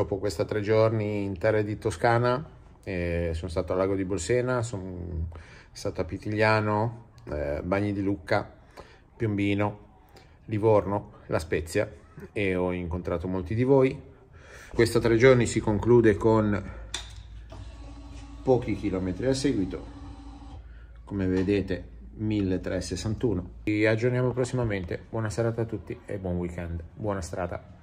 dopo questi 3 giorni in terra di Toscana, sono stato al lago di Bolsena, sono stato a Pitigliano, Bagni di Lucca, Piombino, Livorno, La Spezia, e ho incontrato molti di voi. Questi 3 giorni si conclude con pochi chilometri al seguito, come vedete 1361. Ci aggiorniamo prossimamente. Buona serata a tutti e buon weekend. Buona strada.